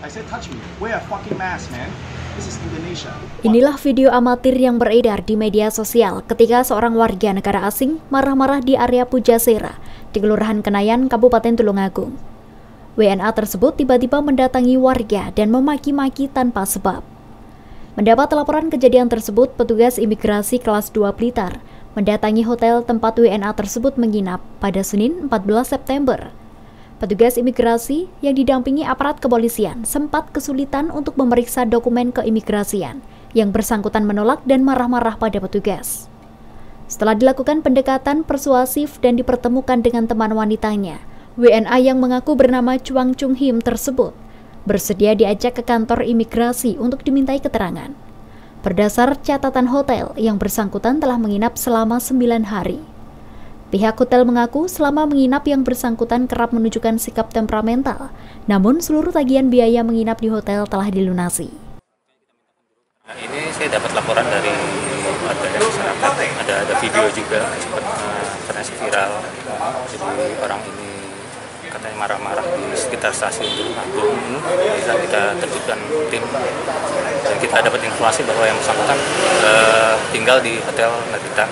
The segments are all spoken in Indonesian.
I said touch me. Wear a fucking mask, man. This is Indonesia. Inilah video amatir yang beredar di media sosial ketika seorang warga negara asing marah-marah di area Pujasera di Kelurahan Kenayan, Kabupaten Tulungagung. WNA tersebut tiba-tiba mendatangi warga dan memaki-maki tanpa sebab. Mendapat laporan kejadian tersebut, petugas imigrasi kelas 2 Blitar mendatangi hotel tempat WNA tersebut menginap pada Senin 14 September. Petugas imigrasi yang didampingi aparat kepolisian sempat kesulitan untuk memeriksa dokumen keimigrasian yang bersangkutan menolak dan marah-marah pada petugas. Setelah dilakukan pendekatan persuasif dan dipertemukan dengan teman wanitanya, WNA yang mengaku bernama Chuang Chung Him tersebut bersedia diajak ke kantor imigrasi untuk dimintai keterangan. Berdasar catatan hotel, yang bersangkutan telah menginap selama 9 hari. Pihak hotel mengaku selama menginap yang bersangkutan kerap menunjukkan sikap temperamental, namun seluruh tagihan biaya menginap di hotel telah dilunasi. Nah, ini saya dapat laporan dari warga masyarakat, ada video juga karena viral. Jadi orang ini katanya marah-marah di sekitar stasiun Tulungagung. Kita terjunkan tim dan kita dapat informasi bahwa yang bersangkutan tinggal di Hotel Narita.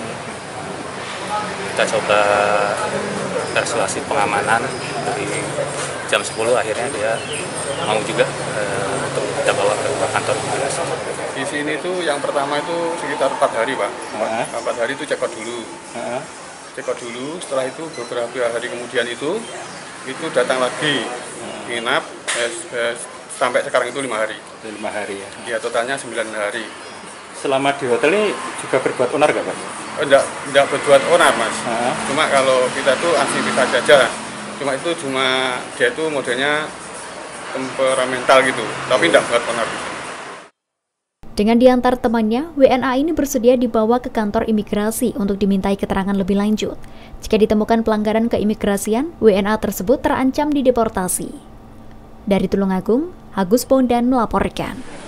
Kita coba persuasi pengamanan dari jam 10, akhirnya dia mau juga untuk kita bawa ke kantor imigrasi. Di sini tuh yang pertama itu sekitar 4 hari, Pak. 4 hari itu cekot dulu. Cekot dulu, setelah itu beberapa hari kemudian itu datang lagi nginap sampai sekarang itu 5 hari. 5 hari ya? Ya, totalnya 9 hari. Selama di hotel ini juga berbuat onar nggak, Pak? Enggak berbuat onar, Mas. Cuma kalau kita tuh aktivitas saja. Cuma dia itu modelnya temperamental gitu, tapi enggak buat onar. Dengan diantar temannya, WNA ini bersedia dibawa ke kantor imigrasi untuk dimintai keterangan lebih lanjut. Jika ditemukan pelanggaran keimigrasian, WNA tersebut terancam dideportasi. Dari Tulungagung, Agus Bondan melaporkan.